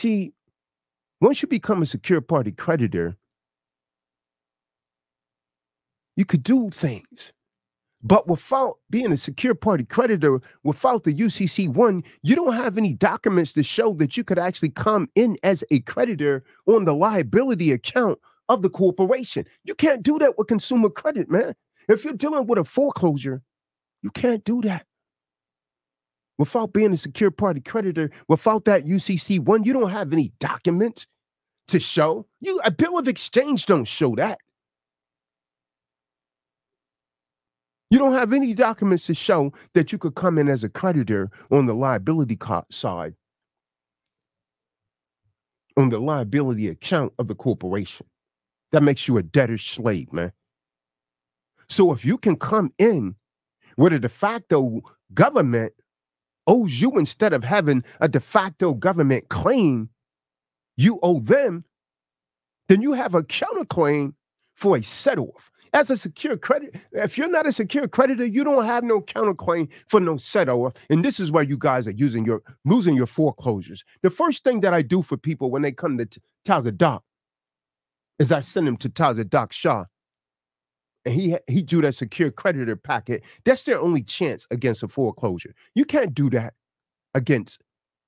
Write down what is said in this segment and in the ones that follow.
See, once you become a secure party creditor, you could do things. But without being a secure party creditor, without the UCC1, you don't have any documents to show that you could actually come in as a creditor on the liability account of the corporation. You can't do that with consumer credit, man. If you're dealing with a foreclosure, you can't do that. Without being a secure party creditor, without that UCC1, you don't have any documents to show. A bill of exchange don't show that. You don't have any documents to show that you could come in as a creditor on the liability side, on the liability account of the corporation. That makes you a debtor's slave, man. So if you can come in where the de facto government owes you, instead of having a de facto government claim, you owe them, then you have a counterclaim for a set-off. As a secure credit, if you're not a secure creditor, you don't have no counterclaim for no set-off. And this is where you guys are losing your foreclosures. The first thing that I do for people when they come to Taza Doc is I send them to Taza Doc Shah. And he do that secure creditor packet. That's their only chance against a foreclosure. You can't do that against,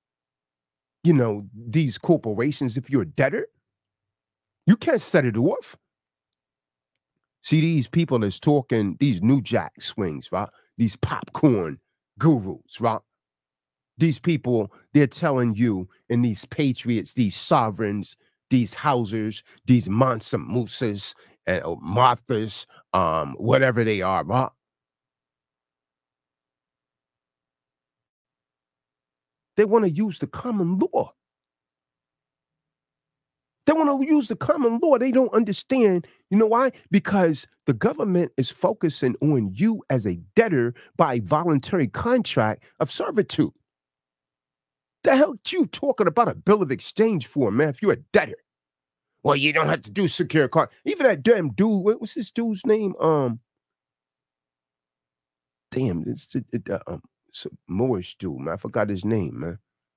these corporations if you're a debtor. You can't set it off. See, these people that's talking, these New Jack swings, right? These popcorn gurus, right? These people, they're telling you, and these patriots, these sovereigns, these housers, these Mansa Musas, and Marthas, whatever they are, right? They want to use the common law. They want to use the common law. They don't understand. You know why? Because the government is focusing on you as a debtor by voluntary contract of servitude. The hell you talking about a bill of exchange for, man, if you're a debtor? Well, you don't have to do secure card. Even that damn dude, what's this dude's name? Damn, it's a Moorish dude, man. I forgot his name, man.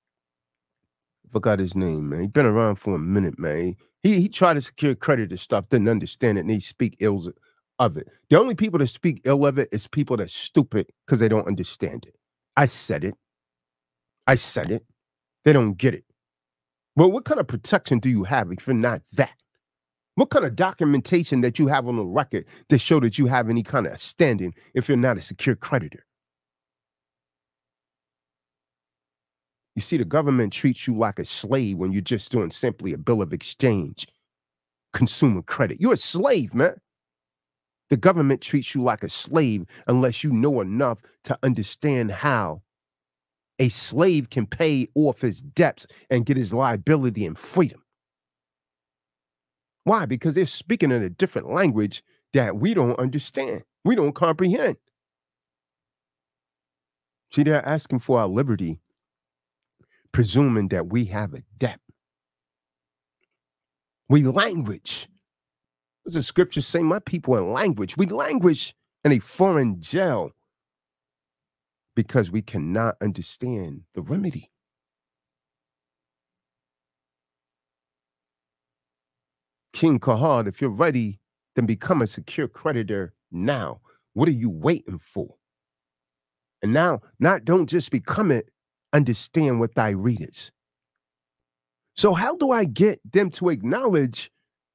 He's been around for a minute, man. He tried to secure creditor stuff, didn't understand it, and he speak ill of it. The only people that speak ill of it is people that's stupid because they don't understand it. I said it. They don't get it. Well, what kind of protection do you have if you're not that? What kind of documentation that you have on the record to show that you have any kind of standing if you're not a secure creditor? You see, the government treats you like a slave when you're just doing simply a bill of exchange, consumer credit. You're a slave, man. The government treats you like a slave unless you know enough to understand how a slave can pay off his debts and get his liability and freedom. Why? Because they're speaking in a different language that we don't understand. We don't comprehend. See, they're asking for our liberty, presuming that we have a debt. We languish. There's a scripture saying, my people in language. We languish in a foreign jail because we cannot understand the remedy. King Kahad, if you're ready, then become a secure creditor now. What are you waiting for? And now, don't just become it, understand what thy readers. So how do I get them to acknowledge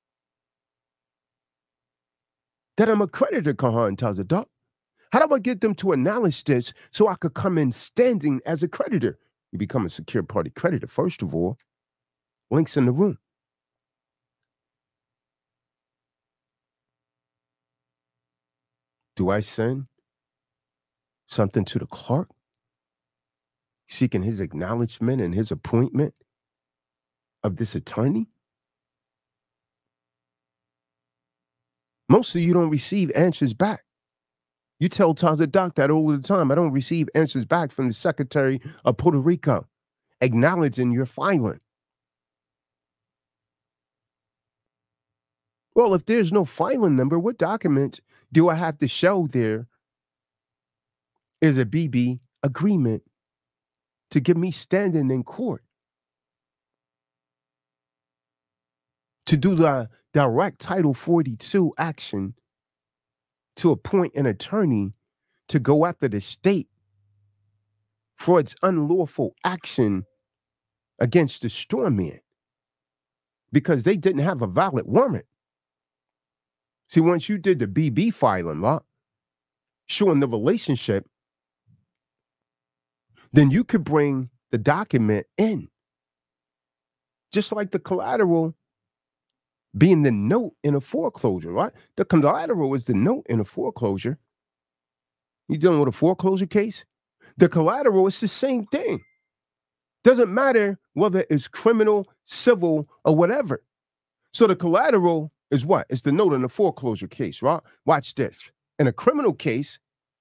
that I'm a creditor, Kahan Tazadak? How do I get them to acknowledge this so I could come in standing as a creditor? You become a secure party creditor, first of all. Links in the room. Do I send something to the clerk seeking his acknowledgement and his appointment of this attorney? Most of you don't receive answers back. You tell Tazadak that all the time. I don't receive answers back from the Secretary of Puerto Rico acknowledging your filing. Well, if there's no filing number, what documents do I have to show there is a BB agreement to get me standing in court? to do the direct Title 42 action to appoint an attorney to go after the state for its unlawful action against the storeman because they didn't have a valid warrant. See, once you did the BB filing, showing the relationship, then you could bring the document in. Just like the collateral being the note in a foreclosure, right? The collateral is the note in a foreclosure. You dealing with a foreclosure case? The collateral is the same thing. Doesn't matter whether it's criminal, civil, or whatever. So the collateral is what? It's the note in a foreclosure case, right? Watch this. In a criminal case,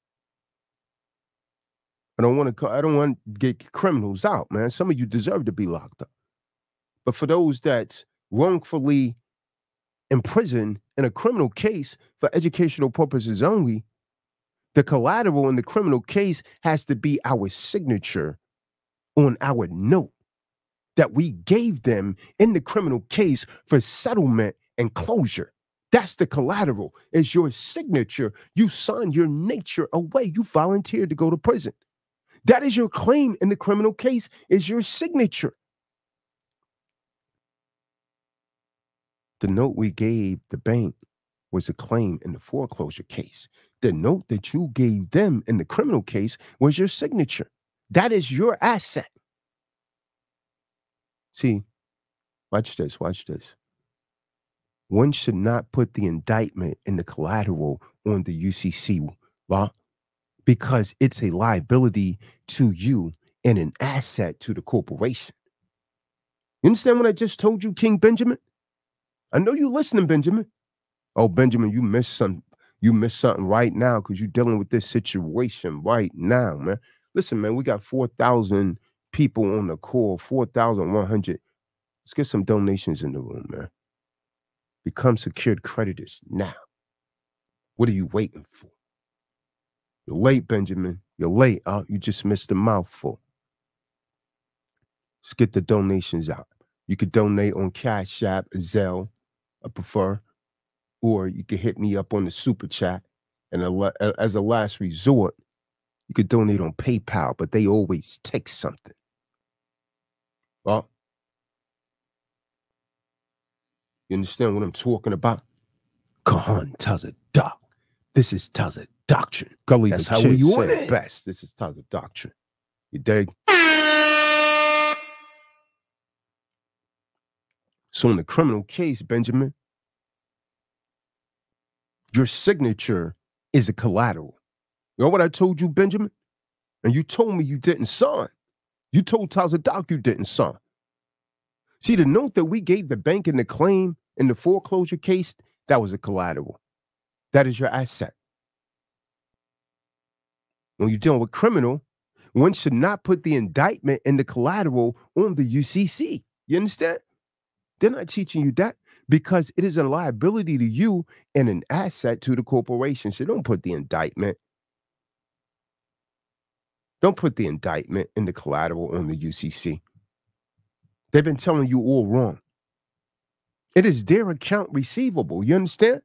I don't want to get criminals out, man. Some of you deserve to be locked up. But for those that's wrongfully imprisoned in a criminal case for educational purposes only, the collateral in the criminal case has to be our signature on our note that we gave them in the criminal case for settlement and closure. That's the collateral. It's your signature. You signed your nature away. You volunteered to go to prison. That is your claim in the criminal case, is your signature. The note we gave the bank was a claim in the foreclosure case. The note that you gave them in the criminal case was your signature. That is your asset. See, watch this, watch this. One should not put the indictment in the collateral on the UCC law because it's a liability to you and an asset to the corporation. You understand what I just told you, King Benjamin? I know you listening, Benjamin. Oh, Benjamin, you missed something. You missed something right now because you're dealing with this situation right now, man. Listen, man, we got 4,000 people on the call, 4,100. Let's get some donations in the room, man. Become secured creditors now. What are you waiting for? You're late, Benjamin. You're late. You just missed a mouthful. Let's get the donations out. You could donate on Cash App, Zelle, I prefer, or you could hit me up on the super chat. And as a last resort, you could donate on PayPal, but they always take something. Well, you understand what I'm talking about? Kahan Taza Doc. This is Taza Doctrine. That's how we say it best. This is Taza Doctrine. You dig? So in the criminal case, Benjamin, your signature is a collateral. You know what I told you, Benjamin? And you told me you didn't sign. You told Taza Doc you didn't sign. See, the note that we gave the bank in the claim in the foreclosure case, that was a collateral. That is your asset. When you're dealing with criminal, one should not put the indictment and the collateral on the UCC. You understand? They're not teaching you that because it is a liability to you and an asset to the corporation. So don't put the indictment. Don't put the indictment and the collateral on the UCC. They've been telling you all wrong. It is their account receivable. You understand?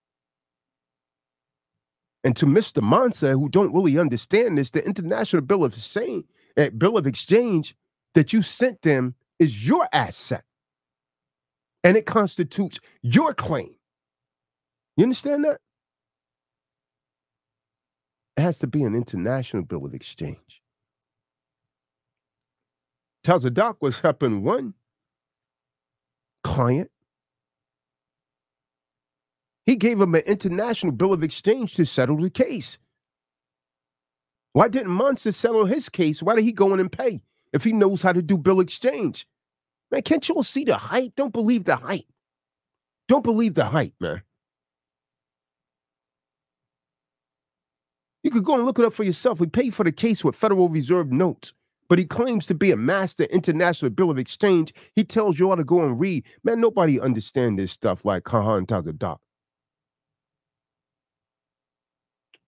And to Mr. Mansa, who don't really understand this, the international bill of exchange that you sent them is your asset. And it constitutes your claim. You understand that? It has to be an international bill of exchange. Taza Doc was helping one client. He gave him an international bill of exchange to settle the case. Why didn't Monster settle his case? Why did he go in and pay if he knows how to do bill exchange? Man, can't you all see the hype? Don't believe the hype. Don't believe the hype, man. You could go and look it up for yourself. We paid for the case with Federal Reserve notes, but he claims to be a master international bill of exchange. He tells you all to go and read. Man, nobody understands this stuff like Kahan Taza Doc.